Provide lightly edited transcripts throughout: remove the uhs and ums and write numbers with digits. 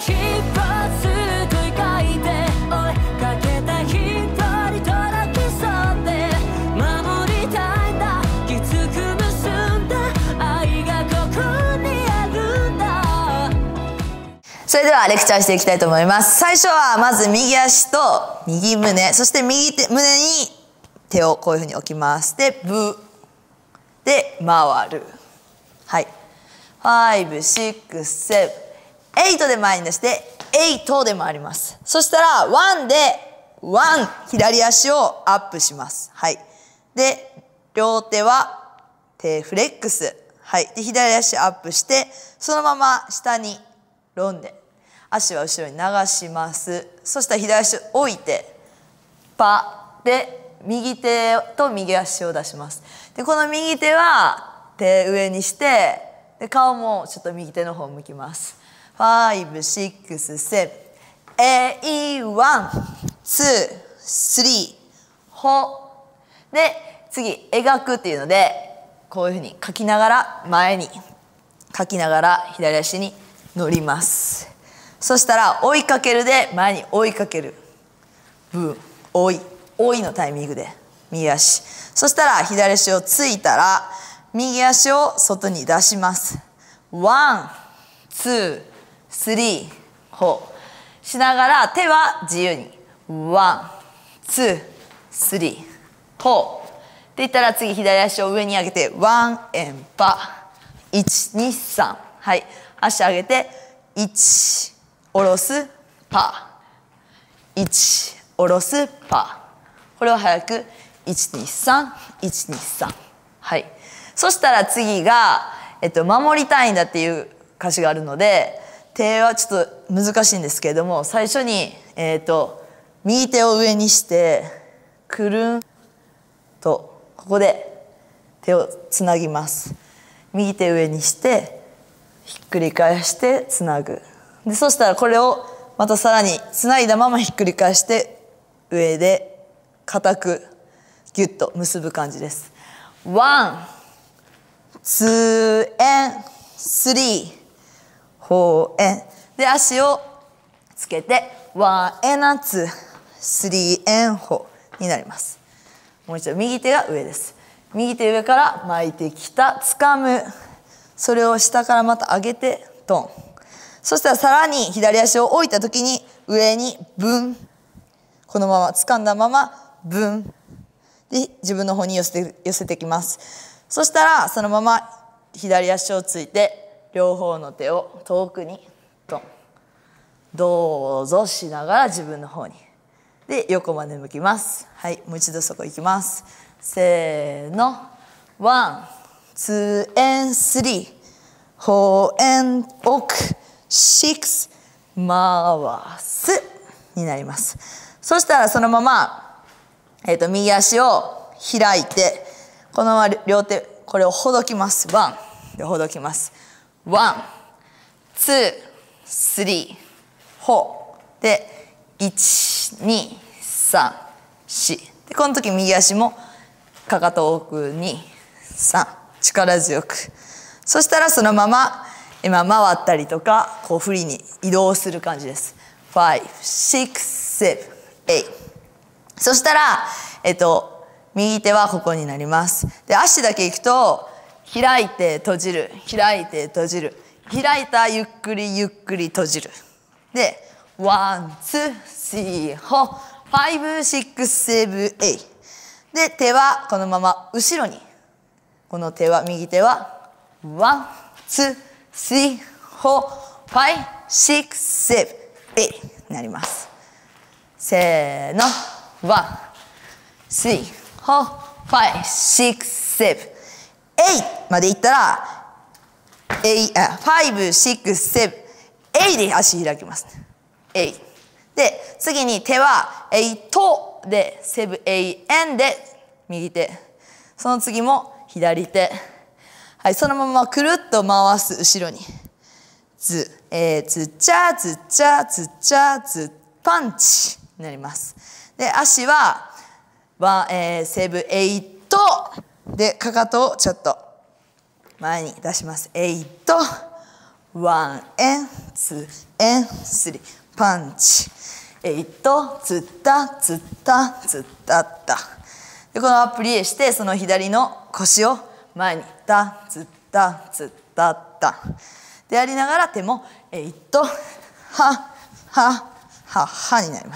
ヒップすると書いて追いかけた一人とだけそうで守りたいんだきつく結んだ愛がここにあるんだ。 それではレクチャーしていきたいと思います。最初はまず右足と右胸、そして右手胸に手をこういうふうに置きます。でブで回る。はい、5、6、7、8で前に出して8で回ります。そしたら1で左足をアップします。はい、で両手は手フレックス。はい、で左足アップしてそのまま下にロンで足は後ろに流します。そしたら左足置いてパで右手と右足を出します。でこの右手は手上にしてで顔もちょっと右手の方向きます。5、6、7、8、1、2、3、4で次描くっていうのでこういうふうに書きながら前に書きながら左足に乗ります。そしたら追いかけるで前に追いかけるブー追いのタイミングで右足。そしたら左足をついたら右足を外に出します。1、2、3、4しながら手は自由に1、2、3、4って言ったら次左足を上に上げてワンエンパ1、2、3。はい、足上げて1下ろすパー1下ろすパー。これを早く123、123。はい、そしたら次が、守りたいんだっていう歌詞があるので手はちょっと難しいんですけれども最初に、右手を上にしてくるんとここで手をつなぎます。右手上にしてひっくり返してつなぐ。でそしたらこれをまたさらにつないだままひっくり返して上で固くギュッと結ぶ感じです。1、2 and 3、4 and で足をつけて1 and 2、3 and 4になります。もう一度右手が上です。右手上から巻いてきた掴むそれを下からまた上げてトン。そしたらさらに左足を置いた時に上にブンこのまま掴んだままブンで自分の方に寄せてきます。そしたらそのまま左足をついて両方の手を遠くにトンどうぞしながら自分の方にで横まで向きます。はい、もう一度そこ行きます。せーの1、2 and 3、4 and 奥6回すになります。そしたらそのまま、右足を開いてこのまま両手これをほどきます。1でほどきます。1、2、3、4で1、2、3、4でこの時右足もかかとを奥に3力強く。そしたらそのまま今回ったりとかこうフリーに移動する感じです。5、6、7、8。そしたら右手はここになります。で足だけいくと開いて閉じる開いて閉じる開いたゆっくりゆっくり閉じる。で1、2、3、4、5、6、7、8。で手はこのまま後ろにこの手は右手は1、2、3、4、5、6、7、8になります。せーの1、3、4、5、6、7、8までいったら5、6、7、8で足開きます。8で次に手は8で7、8で右手その次も左手。はい、そのままくるっと回す後ろにズッチャズッチャズッチャズッパンチになります。で足はセブ8でかかとをちょっと前に出します。8 1 and ツーンスリーパンチ8つったつったつったったでこのアプリでしてその左の腰を前にタつったつったったでやりながら手も8ははははになります。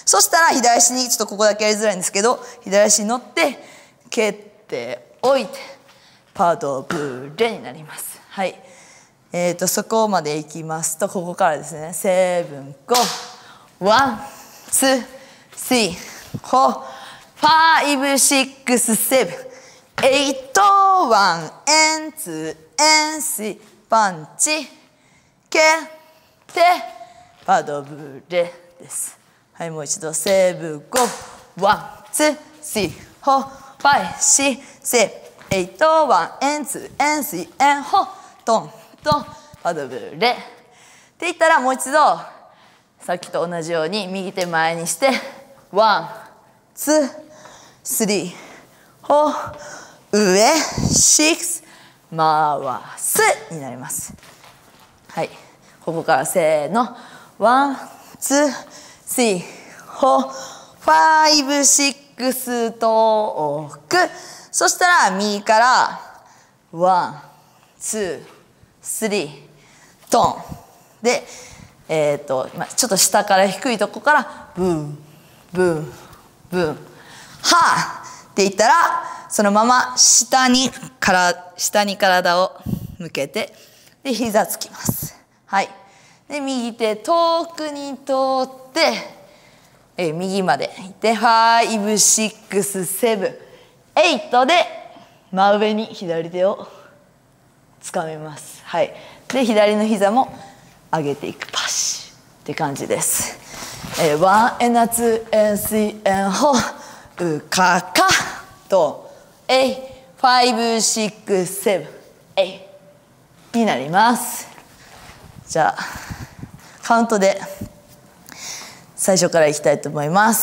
そしたら左足にちょっとここだけやりづらいんですけど左足に乗って蹴っておいてパドブレになります。はい。そこまでいきますとここからですね。セブンゴーワンツースリーフォーファイブシックスセブンエイトワンエンツーエンスリーパンチ蹴ってパドブレです。はいもう一度セブンゴーワンツースリーフォーファイブシックスセブンエイトワンエンツーエンスリーエンホートントンパドブレって言ったらもう一度さっきと同じように右手前にしてワンツースリーフォー上シックス回すになります。はいここからせーのワンツースリーフォーファイブシックストークそしたら右からワンツースリートンでちょっと下から低いとこからブンブンブンはあって言ったらそのまま下に体を向けてで膝つきます。はいで右手遠くに通って右までいって5、6、7、8で真上に左手をつかめます。はい。で左の膝も上げていくパシッって感じです。ワンエナツエンスイエンホウカカと5、6、7、8になります。じゃあカウントで最初からいきたいと思います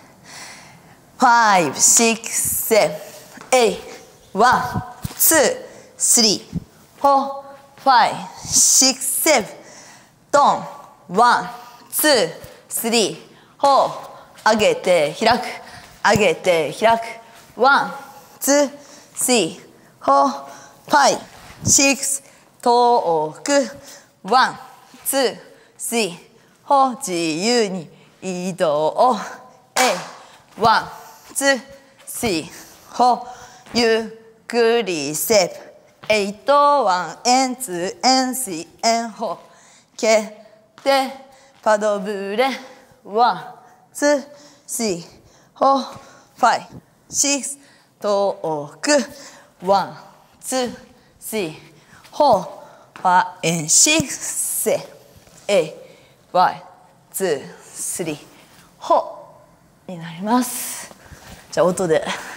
。5、6、7、8、1、2、3、4、5、6、7、ドン、1、2、3、4、上げて開く、上げて開く、1、2、3、4、5、6、遠く、1、2、3、4、自由に移動、1、2、3、4、ゆっくりステップ、8、1、エン2、エン3、エン4、蹴ってパドブレ、1、2、3、4、5、6、遠く、1、2、3、4、5、6、7、8、1、2、3、4になります。じゃあ音で。